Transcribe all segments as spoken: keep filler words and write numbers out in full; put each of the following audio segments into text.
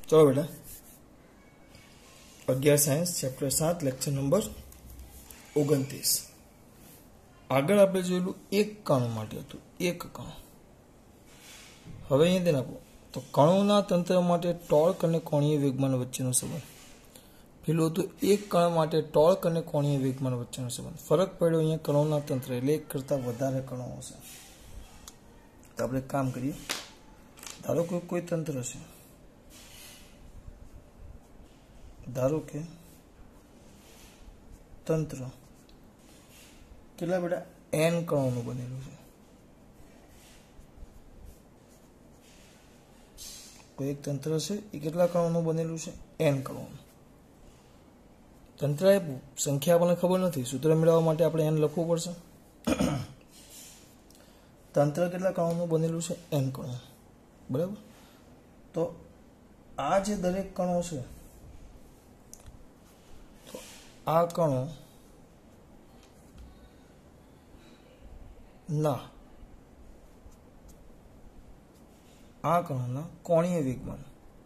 चलो बेटा अगियार साइंस चैप्टर सात लेक्चर नंबर ओगणतीस आगळ आपणे जोयुं एक कणु माटे हतुं एक कण हवे अहीं ध્યાન આપો तो कणोना तंत्र माटे टॉर्क अने कोणीय वेगमान वच्चेनो संबंध पेलुं हतुं एक कण माटे टॉर्क अने कोणीय वेगमान वच्चेनो संबंध फरक पड्यो अहींया कणोना तंत्र एटले एक करता वधारे कणो हशे तो आपणे एक काम करीए धारो के कोई तंत्र छे धारो के तंत्र केटला बेटा एन कणोनुं बनेલું છે कोई एक तंत्र છે એ કેટલા કણોનું બનેલું છે એન કણોનું તંત્ર આપ્યું સંખ્યા આપણને ખબર નથી સૂત્ર મેળવવા માટે આપણે એન લખવું પડશે તંત્ર કેટલા કણોનું બનેલું છે એન કણો બરાબર તો આ જે દરેક કણો છે તો આ કણો ના આ કણોના કોણીય વેગમાન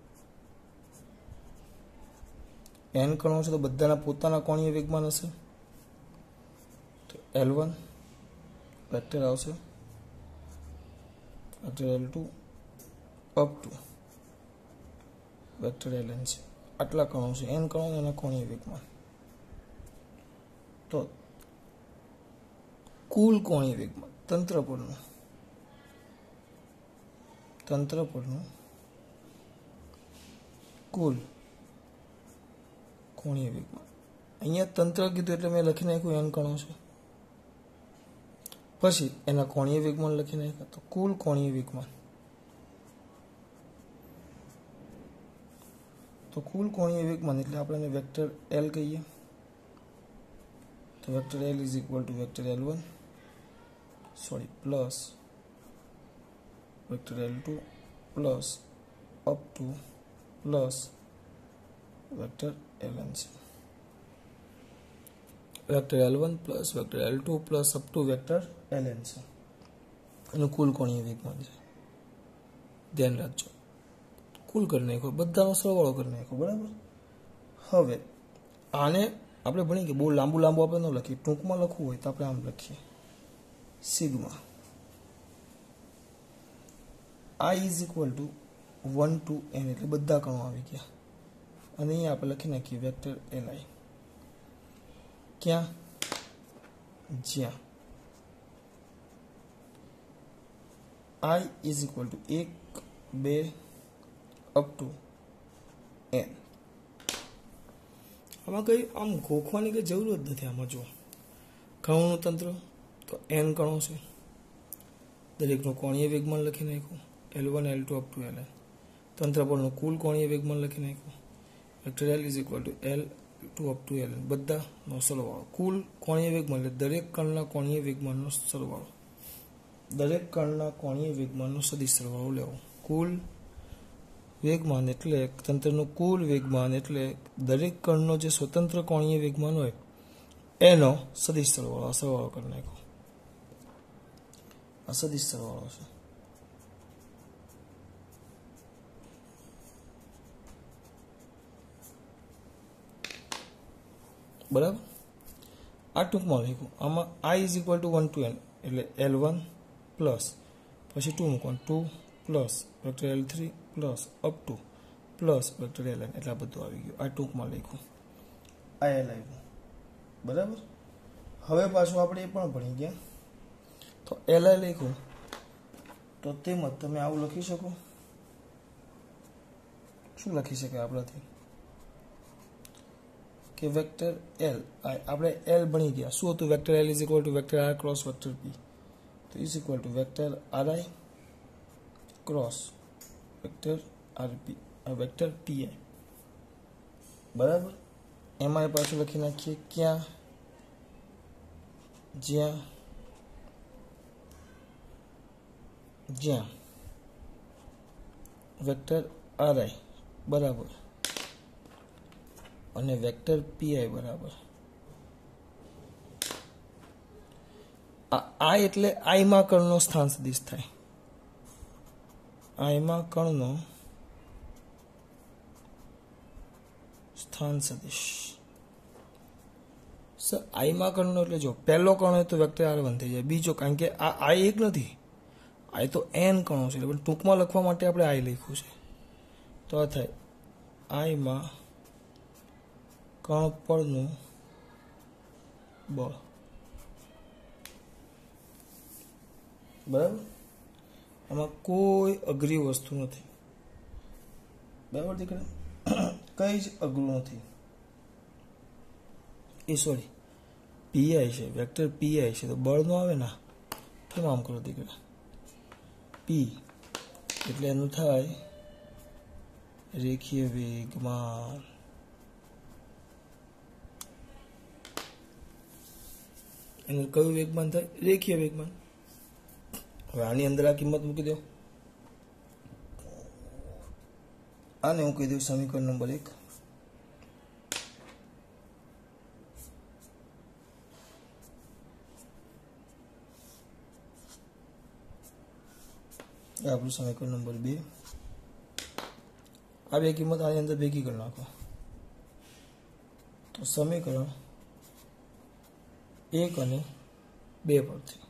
એન કણો છે તો બધાના પોતાના કોણીય વેગમાન હશે તો એલ વન વેક્ટર આવશે vector L two up to vector L N છે આટલા કણો છે એન કણો એના કોણીય વેગમાન તો કુલ કોણીય વેગમાન તંત્ર પરનું तंत्र परનું कुल कोणीय वेगमान अहींया तंत्र कीधुं એટલે મેં લખી નાખ્યું એન કણો છે પછી એના કોણીય વેગમાન લખી નાખ્યા તો કુલ કોણીય વેગમાન તો કુલ કોણીય વેગમાન એટલે આપણે એને વેક્ટર એલ કહીએ તો vector L is equal to vector L one sorry plus vector L two plus up to plus vector L N से vector L one plus vector L two plus up to vector L N से अनुकूल कोणीय वेगमान है ध्यान रखो कुल कर नाखो बधानो सरवाळो कर नाखो बराबर हवे आने आपणे भणी के बहुत लांबू लांबू आपणे न लखीए टूंकमां लखवुं होय तो आपणे आम लखीए sigma I is equal to one two N એટલે બધા કણો આવી ગયા અને અહીં આપણે લખી નાખીએ વેક્ટર li ક્યાં જ્યાં I is equal to एक બે અપ ટુ n આમાં કઈ આમ ગોખવાની કઈ જરૂર જ નથી આમાં જો કણોનું તંત્ર તો n કણો છે દરેકનો કોણીય વેગમાન લખી નાખ્યું L one L two up to L N तंत्र पर कुल कोणीय वेगमान लखी नाख्यो vector L is equal to L two up to L N बधा नो सरवाळो कुल कोणीय वेगमान એટલે દરેક કણના કોણીય વેગમાનનો સરવાળો દરેક કણના કોણીય વેગમાનનો સદિશ સરવાળો લેવો કુલ વેગમાન એટલે તંત્રનું કુલ વેગમાન એટલે દરેક કણનો જે સ્વતંત્ર કોણીય વેગમાન હોય એનો સદિશ સરવાળો આ સરવાળો કરી નાખો આ સદિશ સરવાળો છે बराबर आ टूंक में लिखो आमा I is equal to one two N एटले एल वन प्लस पछी टू मूको two plus vector L three plus up to plus vector L N एटला बधुं आवी गयुं आ टूंक में लिखो आ एल आव्युं बराबर हवे पाछुं आपणे ए पण भणी गया तो एल आई लिखो तो तेमज तमे आवुं लखी शको शुं लखी शकाय आपणाथी कि वेक्टर एल आपणे एल बनी गया शू हतुं vector L is equal to vector R cross vector P तो is equal to vector R I cross vector R P आ वेक्टर पी आई बराबर एम आई पाछुं लखी नाखीए क्या ज्यां ज्यां वेक्टर आर आई बराबर અને વેક્ટર પીઆઈ બરાબર આ I એટલે I માં કણનો સ્થાન સદિશ થાય I માં કણનો સ્થાન સદિશ સર આઈમાં કર્ણનો એટલે જો પહેલો કર્ણ હોય તો વેક્ટર આર વન થઈ જાય, બીજો કારણ કે આ આઈ એક નથી, આઈ તો એન કર્ણો છે એટલે ટૂંકમાં લખવા માટે આપણે આઈ લખ્યું છે, તો આ થાય આઈમાં કર્ણ પરનું બળ, બરાબર. આમાં કોઈ અઘરી વસ્તુ નથી, બરાબર દીકરા, કઈ જ અઘરું નથી. એ સોરી પીઆઈ છે, વેક્ટર પીઆઈ છે તો બળનો આવે ના, કેમ આમ કરો દીકરા, પી એટલે એનું થાય રેખીય વેગમાન. એનું કયું વેગમાન થાય? રેખીય વેગમાન. હવે આની અંદર આ કિંમત મૂકી દો, આને હું કહી દઉં સમીકરણ નંબર એક. આપણું સમીકરણ નંબર બે. આ બે કિંમત આની અંદર ભેગી કરી નાખો તો સમીકરણ એક અને બે પરથી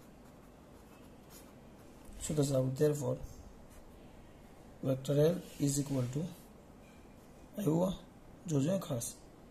શું થશે આપણું? therefore vector L is equal to આવ્યું, જોજો ખાસ,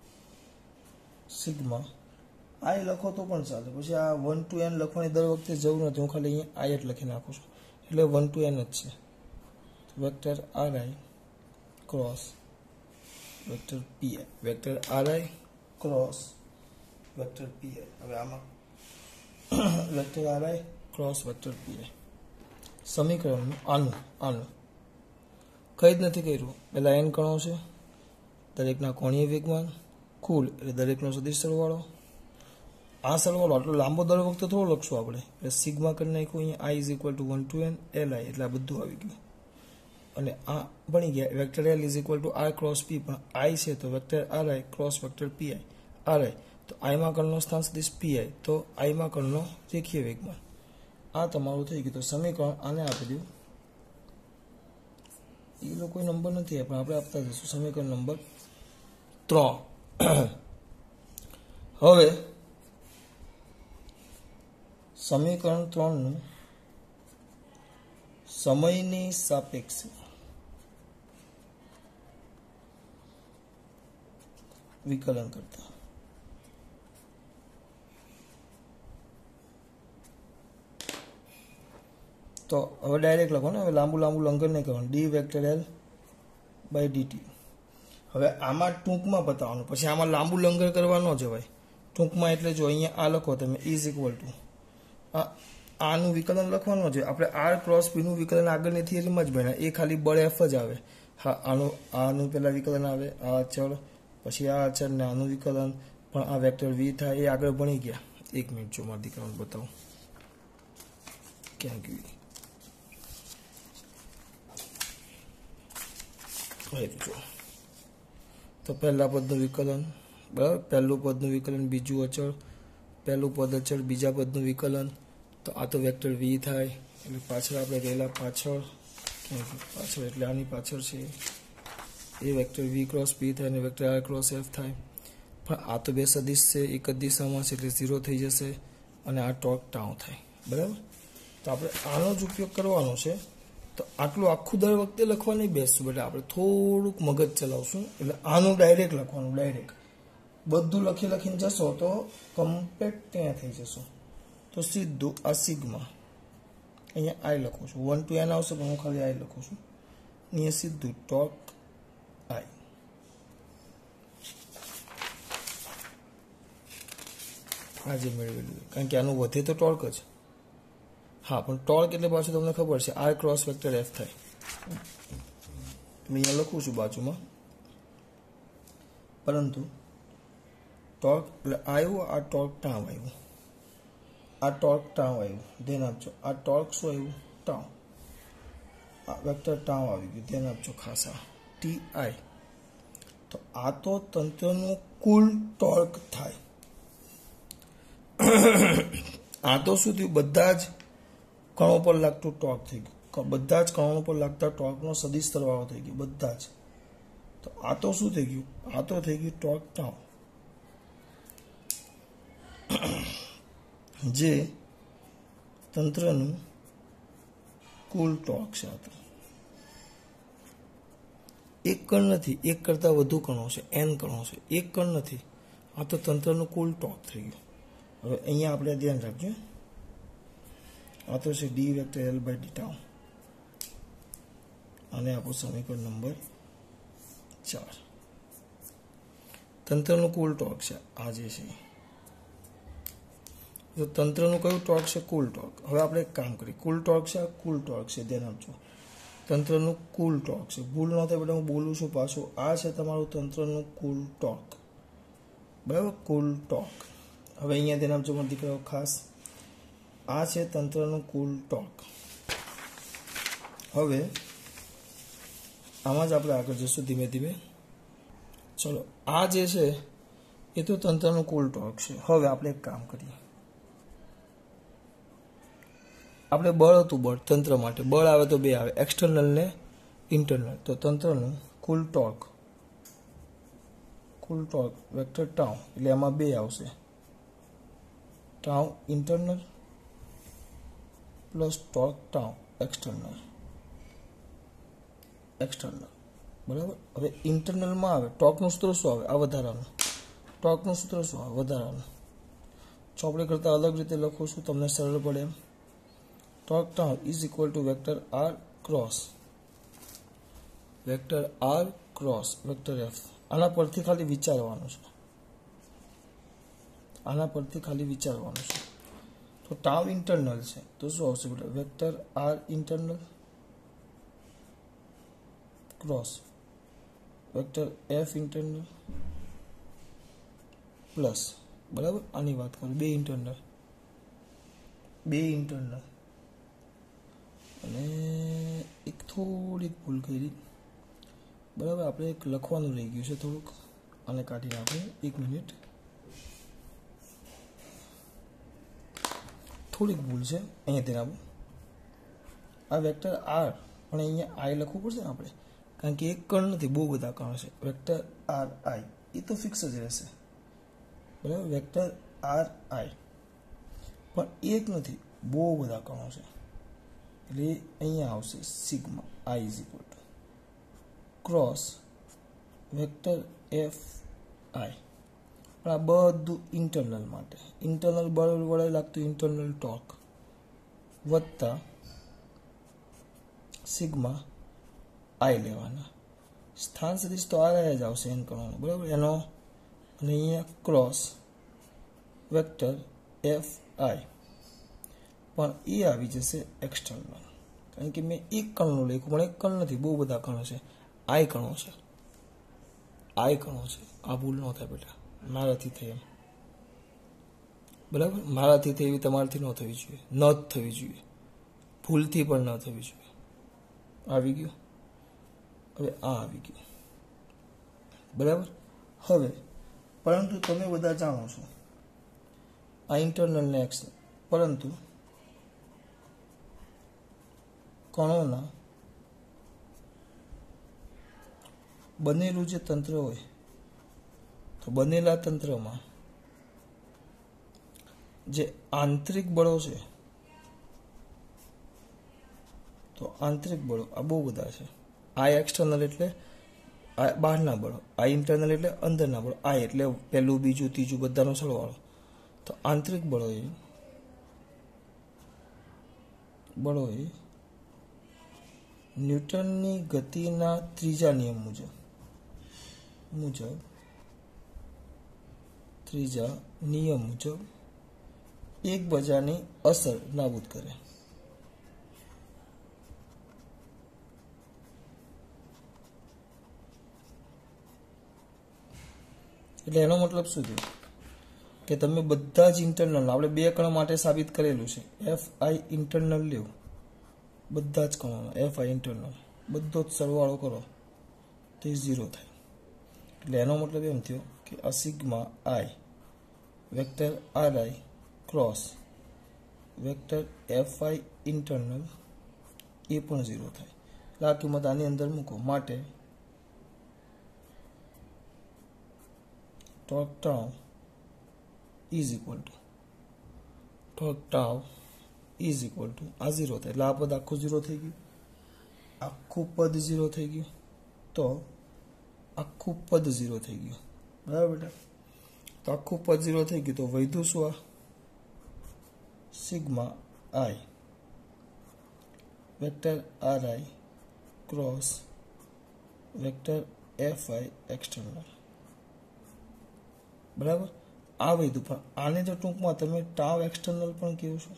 સિગ્મા આઈ લખો તો પણ ચાલે, પછી આ વન ટુ એન લખવાની દર વખતે જરૂર નથી, હું ખાલી અહીંયા આઈ જ લખી નાખું છું એટલે વન ટુ એન જ છે. Vector R I cross vector P I, vector R I cross vector P I. હવે આમાં vector R I cross vector P I સમીકરણનું આનું આનું કંઈ જ નથી કર્યું. પહેલાં એન કણો છે, દરેકના કોણીય વેગમાન કુલ એટલે દરેકનો સદિશ સરવાળો. આ સરવાળો આટલો લાંબો દર વખતે થોડો લખશું આપણે, એટલે સિગ્મા કરી નાખ્યું અહીંયા I is equal to one two N L I, એટલે આ બધું આવી ગયું. અને આ બની ગયા vector L is equal to R cross P, પણ આઈ છે તો vector R I cross vector P I. R I તો આઈમાં કર્ણનો સ્થાન સદિશ પીઆઈ, તો આઈમાં કર્ણનો રેખીય વેગમાન. આ તમારું થઈ ગયું. તો સમીકરણ આને આપી દઉં, એ લોકો કોઈ નંબર નથી પણ આપણે આપતા જઈશું. સમીકરણ નંબર ત્રણ. હવે સમીકરણ ત્રણનું સમયની સાપેક્ષે વિકલન કરતા તો હવે ડાયરેક્ટ લખો ને, હવે લાંબુ લાંબુ લંઘન નહીં કરવાનું. D vector L by D T. હવે આમાં ટૂંકમાં બતાવવાનું, પછી આમાં લાંબુ લંઘન કરવા ન જવાય. ટૂંકમાં એટલે જો અહીંયા આ લખો તમે ઇઝ ઇક્વલ ટુ આ આનું વિકલન લખવાનું છે. આપણે આર ક્રોસ પીનું વિકલન આગળની થિયરીમાં જ ભણ્યા, એ ખાલી બળ એફ જ આવે. હા, આનું આનું પહેલાં વિકલન આવે, આ અચળ, પછી આ અચળ ને આનું વિકલન, પણ આ વેક્ટર વી થાય એ આગળ ભણી ગયા. એક મિનિટ જો મારા દીકરાને બતાવું ક્યાં ગયું. તો પહેલા પદનું વિકલન, બરાબર, પહેલું પદનું વિકલન, બીજું અચળ, પહેલું પદ અચળ, બીજા પદનું વિકલન, તો આ તો વેક્ટર વી થાય. એટલે પાછળ આપણે રહેલા પાછળ પાછળ એટલે આની પાછળ છે એ વેક્ટર વી ક્રોસ પી થાય અને વેક્ટર આર ક્રોસ એફ થાય. પણ આ તો બે સદિશ છે, એક જ દિશામાં છે એટલે ઝીરો થઈ જશે અને આ ટોર્ક ટાઉ થાય, બરાબર. તો આપણે આનો જ ઉપયોગ કરવાનો છે. તો આટલું આખું દર વખતે લખવા નહીં બેસશું, એટલે આપણે થોડુંક મગજ ચલાવશું. એટલે આનું ડાયરેક્ટ લખવાનું, ડાયરેક્ટ બધું લખી લખીને જશો તો કમ્પ્લીટ ત્યાં થઈ જશો. તો સીધું આ સિગ્મા અહીંયા આઈ લખું છું, વન ટુ એન આવશે પણ હું ખાલી આઈ લખું છું. અહીંયા સીધું ટોર્ક આઈ. આજે મેળવેલું, કારણ કે આનું વધે તો ટોર્ક જ. હા, પણ ટોર્ક એટલે પાછું તમને ખબર છે આર ક્રોસ વેક્ટર એફ થાય. અહીંયા લખું છું બાજુમાં, પરંતુ ટોર્ક એટલે આવ્યું, આ ટોર્ક ટાવ આવ્યું, આ ટોર્ક ટાવ આવ્યું, ધ્યાન આપજો. આ ટોર્ક શું આવ્યું? ટાવ. આ વેક્ટર ટાવ આવી ગયું, ધ્યાન આપજો ખાસ. આ ટી આઈ. તો આ તો તંત્રનું કુલ ટોર્ક થાય. આ તો શું થયું? બધા જ કણો પર લાગતું ટોર્ક થઈ ગયું, બધા જ કણો પર લાગતા ટોર્કનો સદિશ સરવાળો થઈ ગયો, બધા જ. તો આ તો શું થઈ ગયું? આ તો થઈ ગયું ટોર્ક ટાઉ, જે તંત્રનું કુલ ટોર્ક છે. આ તો એક કણ નથી, એક કરતાં વધુ કણો છે, એન કણો છે, એક કણ નથી. આ તો તંત્રનું કુલ ટોર્ક થઈ ગયું. હવે અહીંયા આપણે ધ્યાન રાખજો, આ તો છે D vector L by D tau, અને આપણું સમીકરણ નંબર ચાર. તંત્રનું કુલ ટોર્ક છે આ જે છે. તો તંત્રનું કયું ટોર્ક છે? કુલ ટોર્ક. હવે આપણે એક કામ કરીએ, કુલ ટોર્ક છે, આ કુલ ટોર્ક છે, ધ્યાન આપજો. તંત્રનું કુલ ટોર્ક છે, ભૂલ ન થાય બેટા, હું બોલું છું પાછું. આ છે તમારું તંત્રનું કુલ ટોર્ક, બરાબર? કુલ ટોર્ક. હવે અહીંયા ધ્યાન આપજો મારા દીકરાઓ ખાસ, આ છે તંત્રનું કુલ ટોર્ક. હવે આમાં જ આપણે આગળ જઈશું ધીમે ધીમે. ચલો, આ જે છે એ તો તંત્રનું કુલ ટોર્ક છે. હવે આપણે એક કામ કરીએ, આપણે બળ હતું, બળ તંત્ર માટે બળ આવે તો બે આવે, એક્સટર્નલ ને ઇન્ટરનલ. તો તંત્રનું કુલ ટોર્ક, કુલ ટોર્ક વેક્ટર ટાઉ, એટલે આમાં બે આવશે, tau internal plus torque tau external, external, બરાબર. હવે ઇન્ટરનલમાં આવે ટોર્કનું સૂત્ર શું આવે? આ વધારાનું. ટોર્કનું સૂત્ર શું આવે? વધારાનું. ચોપડી કરતાં અલગ રીતે લખું છું, તમને સરળ પડે એમ. Torque tau is equal to vector R cross vector R cross vector F. આના પરથી ખાલી વિચારવાનું છે, આના પરથી ખાલી વિચારવાનું છે. તો ટાઉ ઇન્ટરનલ છે તો શું આવશે બેટા? Vector R internal cross vector F internal plus, બરાબર. આની વાત કરું, બે ઇન્ટરનલ, બે ઇન્ટરનલ, અને એક થોડીક ભૂલ કરી, બરાબર. આપણે એક લખવાનું રહી ગયું છે થોડુંક, આને કાઢી નાખો એક મિનિટ. થોડીક ભૂલ છે અહીંયા ધ્યાન આપો. આ વેક્ટર આર પણ અહીંયા આઈ લખવું પડશે ને આપણે, કારણ કે એક કણ નથી, બહુ બધા કણ છે. વેક્ટર આર આઈ એ તો ફિક્સ જ રહેશે, બરાબર. વેક્ટર આર આઈ પણ એક નથી, બહુ બધા કણો છે, એટલે અહીંયા આવશે sigma I is equal to cross vector F I. પણ આ બધું ઇન્ટરનલ માટે, ઇન્ટરનલ બળ વડે લાગતું ઇન્ટરનલ ટોર્ક વત્તા સિગ્મા આઈ લેવાના. સ્થાન સદિશ તો આ જ આવશે એન કણોનો, બરાબર. એનો અને અહીંયા ક્રોસ વેક્ટર એફ આઈ, પણ એ આવી જશે એક્સટર્નલ, કારણ કે મેં એક કણનું લખ્યું, પણ એક કણ નથી, બહુ બધા કણો છે. આઈ કણો છે, આઈ કણો છે. આ ભૂલ ન થાય બેટા, મારાથી થઈ એમ, બરાબર. મારાથી થઈ એવી તમારાથી ન થવી જોઈએ, ન જ થવી જોઈએ, ભૂલથી પણ ન થવી જોઈએ. આવી ગયું. હવે આ આવી ગયું, બરાબર. હવે પરંતુ તમે બધા જાણો છો આ ઇન્ટરનલ ને એક્સ, પરંતુ કણોના બનેલું જે તંત્ર હોય, તો બનેલા તંત્રમાં જે આંતરિક બળો છે, તો આંતરિક બળો આ બહુ બધા છે. આ એક્સટર્નલ એટલે આ બહારના બળો, આ ઇન્ટરનલ એટલે અંદરના બળો, આ એટલે પહેલું બીજું ત્રીજું બધાનો સરવાળો. તો આંતરિક બળો એ બળો એ ન્યૂટનની ગતિના ત્રીજા નિયમ મુજબ મુજબ ત્રીજા નિયમ મુજબ એકબીજાની અસર નાબૂદ કરે. એટલે એનો મતલબ શું થયો કે તમે બધા જ ઇન્ટરનલ, આપણે બે કણ માટે સાબિત કરેલું છે, એફ આઈ ઇન્ટરનલ લેવું, બધા જ કણોનો એફ આઈ ઇન્ટરનલ બધો જ સરવાળો કરો તો એ ઝીરો થાય. એટલે એનો મતલબ એમ થયો કે આ sigma I vector R I cross vector F I internal એ પણ ઝીરો થાય. એટલે આ કિંમત આની અંદર મૂકો. માટે torque tau is equal to torque tau is equal to આ ઝીરો થાય એટલે આ પદ આખું ઝીરો થઈ ગયું, આખું પદ ઝીરો થઈ ગયું, તો આખું પદ ઝીરો થઈ ગયું. બરાબર બેટા? તો આખું પદ ઝીરો થઈ ગયું તો વધ્યું શું? આ sigma I vector R I cross vector F I external. બરાબર? આ વધ્યું, પણ આને તો ટૂંકમાં તમે ટાવ એક્સટર્નલ પણ કહો છો,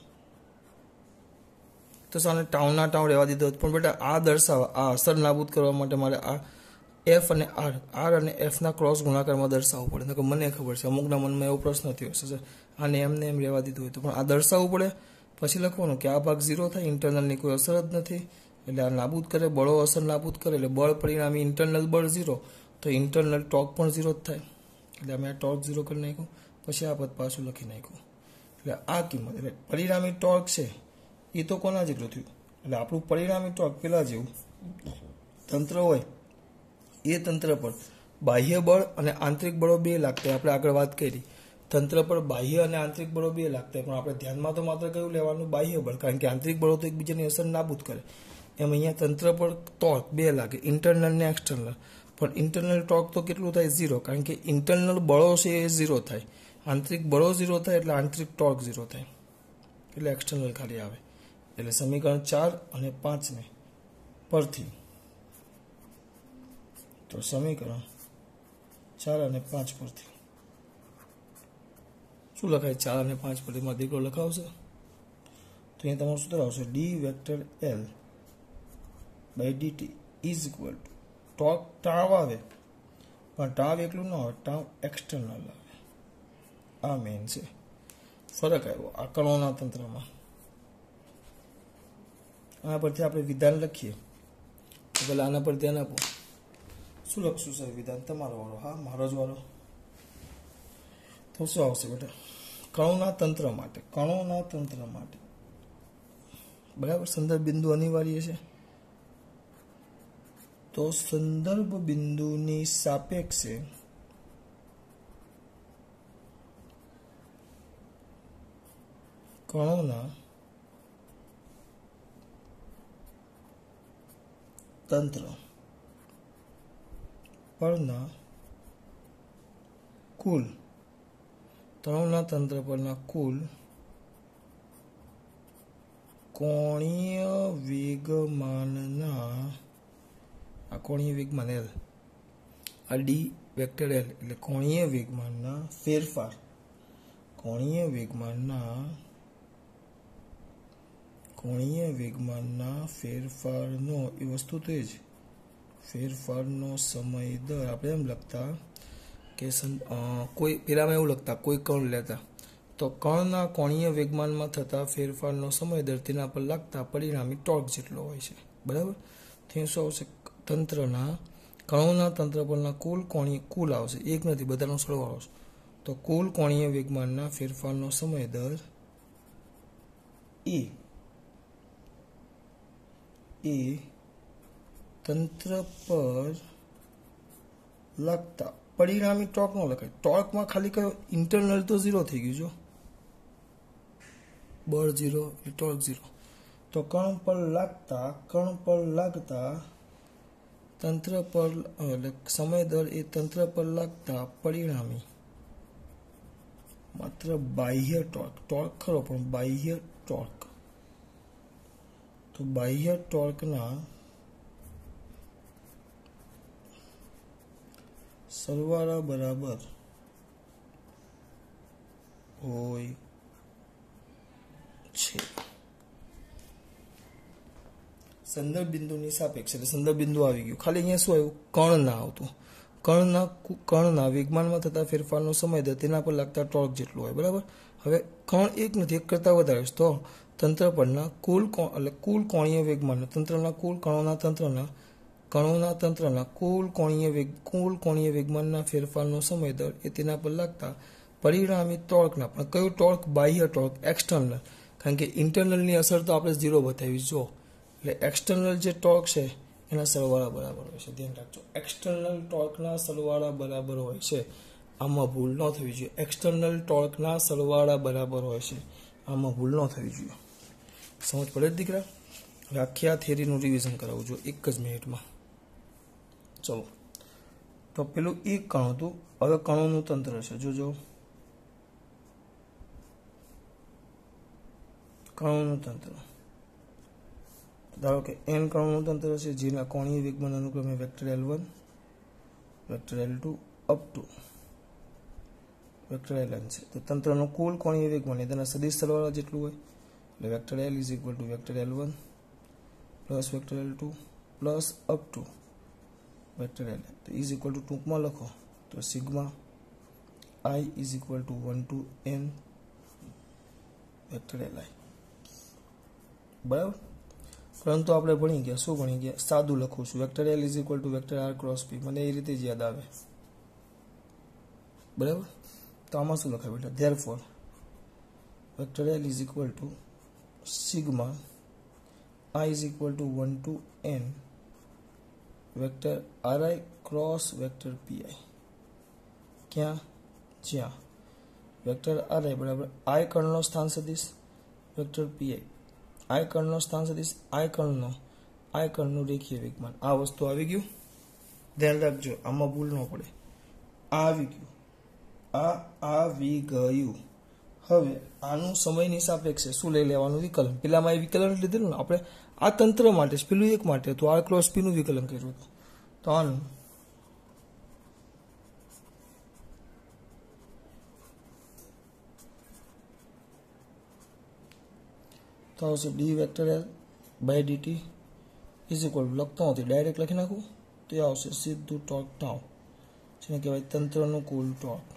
તો સાને ટાઉના ટાઉ રહેવા દીધો. પણ બેટા આ દર્શાવવા, આ અસર નાબૂદ કરવા માટે મારે આ એફ અને આર આર અને એફના ક્રોસ ગુણાકારમાં દર્શાવવું પડે. મને ખબર છે અમુકના મનમાં એવો પ્રશ્ન થયો છે સર આને એમને એમ રહેવા દીધું હોય તો, પણ આ દર્શાવવું પડે. પછી લખવાનું કે આ ભાગ ઝીરો થાય, ઇન્ટરનલની કોઈ અસર જ નથી, એટલે આ નાબૂદ કરે, બળો અસર નાબૂદ કરે, એટલે બળ પરિણામી ઇન્ટરનલ બળ ઝીરો, તો ઇન્ટરનલ ટોર્ક પણ ઝીરો જ થાય. એટલે અમે આ ટોર્ક ઝીરો કરી નાખ્યું, પછી આ પદ પાછું લખી નાખ્યું. એટલે આ કિંમત એટલે પરિણામી ટોર્ક છે એ તો કોના જેટલું થયું? એટલે આપણું પરિણામી ટોર્ક પેલા જેવું તંત્ર હોય એ તંત્ર પર બાહ્ય બળ અને આંતરિક બળો બે લાગતા. આપણે આગળ વાત કરી તંત્ર પર બાહ્ય અને આંતરિક બળો બે લાગતા, પણ આપણે ધ્યાનમાં તો માત્ર કયું લેવાનું? બાહ્ય બળ, કારણ કે આંતરિક બળો તો એકબીજાની અસર નાબૂદ કરે. એમ અહીંયા તંત્ર પર ટોર્ક બે લાગે, ઇન્ટરનલ ને એક્સટર્નલ. પણ ઇન્ટરનલ ટોર્ક તો કેટલું થાય? ઝીરો, કારણ કે ઇન્ટરનલ બળો છે એ ઝીરો થાય, આંતરિક બળો ઝીરો થાય એટલે આંતરિક ટોર્ક ઝીરો થાય, એટલે એક્સટર્નલ ખાલી આવે. એટલે સમીકરણ ચાર અને પાંચને પરથી તો સમીકરણ ચાર અને પાંચ પરથી શું લખાય? ચાર અને પાંચ પરથી માં દીકરો લખાવશે તો અહીંયા તમારું સૂત્ર આવશે D vector L by D T is equal to torque tau આવે, પણ ટાવ એકલું ન આવે, ટાવ એક્સટર્નલ આવે. આ મેઇન છે ફરક આવ્યો આ કણોના તંત્રમાં. આના પરથી આપણે વિધાન લખીએ તો પહેલાં આના પર ધ્યાન આપો. શું લખશું સર વિધાન? તમારો વાળો? હા, મારો જ વાળો. તો શું આવશે બેટા? કણોના તંત્ર માટે, કણોના તંત્ર માટે બરાબર સંદર્ભ બિંદુ અનિવાર્ય છે, તો સંદર્ભ બિંદુની સાપેક્ષે કણોના તંત્ર પરના કુલ કણોના તંત્ર પરના કુલ કોણીય વેગમાનના આ કોણીય વેગમાન એલ, આ ડી વેક્ટર એલ એટલે કોણીય વેગમાનના ફેરફાર, કોણીય વેગમાનના કોણીય વેગમાનના ફેરફારનો એ વસ્તુ તો જ ફેરફારનો સમય દર. આપણે એમ લખતા કે કોઈ પેલામાં એવું લખતા કોઈ કણ લેતા તો કણના કોણીય વેગમાનમાં થતા ફેરફારનો સમય દર તેના પર લાગતા પરિણામી ટોર્ક જેટલો હોય છે. બરાબર? ત્યાં શું આવશે? તંત્રના કણોના તંત્ર પરના કુલ કોણીય કુલ આવશે, એક નથી બધાનો સરવાળો આવશે. તો કુલ કોણીય વેગમાનના ફેરફારનો સમય દર એ એ તંત્ર પર લાગતા પરિણામી ટોર્ક નો લખાય. ટોર્કમાં ખાલી કયો? ઇન્ટરનલ તો ઝીરો થઈ ગયું, જો બળ ઝીરો એટલે ટોર્ક ઝીરો. તો કણ પર લાગતા કણ પર લાગતા તંત્ર પર એટલે સમય દર એ તંત્ર પર લાગતા પરિણામી માત્ર બાહ્ય ટોર્ક, ટોર્ક ખરો પણ બાહ્ય ટોર્ક. તો બાહ્ય ટોર્કના સરવાળા બરાબર હોય છે. સંદર્ભ બિંદુની સાપેક્ષ એટલે સંદર્ભ બિંદુ આવી ગયું, ખાલી અહીંયા શું આવ્યું? કણ ના આવતું. કણના કણના વેગમાનમાં થતા ફેરફારનો સમય દર તેના પર લાગતા ટોર્ક જેટલો હોય. બરાબર? હવે કણ એક નથી, એક કરતાં વધારે છે, તો તંત્ર પરના કુલ એટલે કુલ કોણીય વેગમાન તંત્રના કુલ કણોના તંત્રના કણોના તંત્રના કુલ કોણીય વેગ કુલ કોણીય વેગમાનના ફેરફારનો સમય દર એ તેના પર લાગતા પરિણામી ટોર્કના, પણ કયું ટોર્ક? બાહ્ય ટોર્ક, એક્સટર્નલ. કારણ કે ઇન્ટરનલની અસર તો આપણે ઝીરો બતાવી, જો એટલે એક્સટર્નલ જે ટોર્ક છે એના સરવાળા બરાબર હોય છે. ધ્યાન રાખજો, એક્સટર્નલ ટોર્કના સરવાળા બરાબર હોય છે. આમાં ભૂલ ન થવી જોઈએ. એક્સટર્નલ ટોર્કના સરવાળા બરાબર હોય છે. આમાં ભૂલ ન થવી જોઈએ. સમજ પડે જ દીકરા? હવે આખી આ થિયરીનું રિવિઝન કરાવું છું એક જ મિનિટમાં. ચલો, તો પેલું એક કણ હતું, હવે કણોનું તંત્ર છે. જોજો, કણોનું તંત્ર. ધારો કે એન કણોનું તંત્ર છે, જેના કોણીય વેગમાન અનુક્રમે vector L one, vector L two up to vector L N છે. તો તંત્રનો કુલ કોણીય વેગમાન એ તેના સદિશ સરવાળા જેટલું હોય. એટલે vector L is equal to vector L one plus vector L two plus up to vector L. તો ઇઝ ઇક્વલ ટુ ટૂંકમાં લખો તો sigma I is equal to one two N vector L I. બરાબર. પરંતુ આપણે ભણી ગયા, શું ભણી ગયા? સાદું લખું છું, vector L is equal to vector R cross P. મને એ રીતે જ યાદ આવે. બરાબર. તો આમાં શું લખાય બેટા? Therefore vector L is equal to sigma I is equal to one two N vector R I cross vector P I. ક્યાં? જ્યાં વેક્ટર આર આઈ બરાબર આઈ કર્ણનો સ્થાન સદિશ વેક્ટર પી આઈ. આઈ કર્ણનો સ્થાન સદિશ આઈ કર્ણનો આઈ કર્ણનું રેખીય વેગમાન. આ વસ્તુ આવી ગયું, ધ્યાન રાખજો, આમાં ભૂલ ન પડે. આ આવી ગયું, આ આવી ગયું. હવે આનું સમયની સાપેક્ષે શું લઈ લેવાનું? વિકલન. પેલામાં એ વિકલન લીધેલું ને આપણે, આ તંત્ર માટે, પેલું એક માટે તો આર ક્રોસ પી નું વિકલન કર્યું હતું. તો આનું તો આવશે D vector L by D T is equal to, લખતો નથી ડાયરેક્ટ લખી નાખું તો એ આવશે સીધું ટોર્ક ટાઉ, જેને કહેવાય તંત્રનું કુલ ટોર્ક.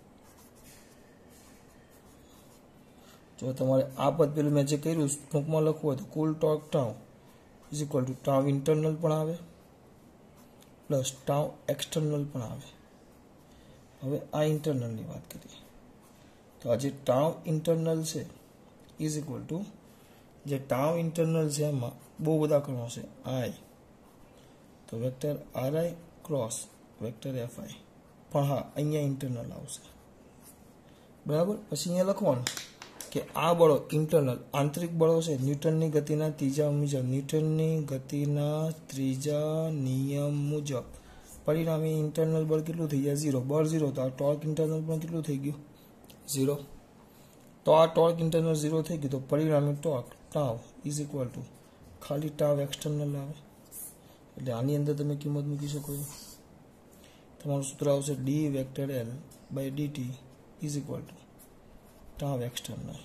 જો તમારે આ પદ પેલું મેં જે કર્યું ટૂંકમાં લખવું હોય તો કુલ torque tau is equal to tau internal પણ આવે પ્લસ ટાઉ એક્સટર્નલ પણ આવે. હવે આ ઇન્ટરનલની વાત કરીએ તો આ જે ટાઉ ઇન્ટરનલ છે ઇઝ ઇક્વલ ટુ, જે ટાઉ ઇન્ટરનલ છે એમાં બહુ બધા કણો છે આઈ, તો vector R I cross vector F I. પણ હા, અહીંયા ઇન્ટરનલ આવશે. બરાબર. પછી અહીંયા લખવાનું કે આ બળો ઇન્ટરનલ આંતરિક બળો છે ન્યૂટનની ગતિના ત્રીજા મુજબ, ન્યૂટનની ગતિના ત્રીજા નિયમ મુજબ પરિણામે ઇન્ટરનલ બળ કેટલું થઈ જાય? ઝીરો. બળ ઝીરો તો આ ટોર્ક ઇન્ટરનલ પણ કેટલું થઈ ગયું? ઝીરો. તો આ ટોર્ક ઇન્ટરનલ ઝીરો થઈ ગયું, તો પરિણામે torque tau is equal to ખાલી ટાવ એક્સટર્નલ આવે. એટલે આની અંદર તમે કિંમત મૂકી શકો છો. તમારું સૂત્ર આવશે D vector L by D T is equal to tau external.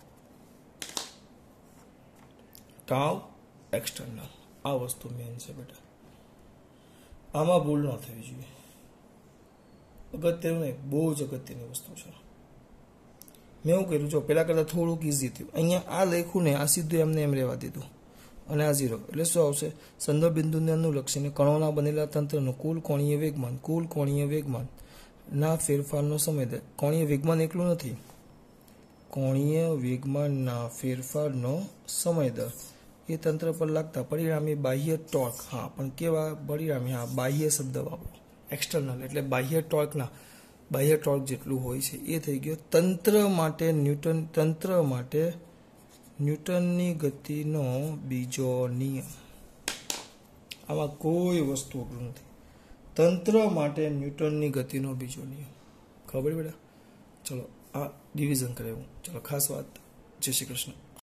Tau external આ વસ્તુ મેન છે બેટા. આમાં ભૂલ ન થવી જોઈએ. અગત્યનું નહીં, બહુ જ અગત્યની વસ્તુ છે. મેં એવું કર્યું, જો પેલા કરતાં થોડુંક ઇઝી થયું. અહીંયા આ લખ્યું ને આ સીધું એમને એમ રહેવા દીધું અને આ ઝીરો. એટલે શું આવશે? સંદર્ભ બિંદુને અનુલક્ષીને કણોના બનેલા તંત્રનું કુલ કોણીય વેગમાન, કુલ કોણીય વેગમાન ના ફેરફારનો સમય દર. કોણીય વેગમાન એકલું નથી, કોણીય વેગમાનના ફેરફારનો સમય દર એ તંત્ર પર લાગતા પરિણામી બાહ્ય ટોર્ક. હા, પણ કેવા પરિણામી? હા, બાહ્ય શબ્દ વાપરો, એક્સટર્નલ એટલે બાહ્ય ટોર્કના બાહ્ય ટોર્ક જેટલું હોય છે એ થઈ ગયો તંત્ર માટે ન્યૂટન, તંત્ર માટે ન્યૂટનની ગતિનો બીજો નિયમ. આમાં કોઈ વસ્તુ અઘરું નથી. તંત્ર માટે ન્યૂટનની ગતિનો બીજો નિયમ. ખબર બેટા? ચલો, આ ડિવિઝન કરાવ્યું. ચલો, ખાસ વાત. જય શ્રી કૃષ્ણ.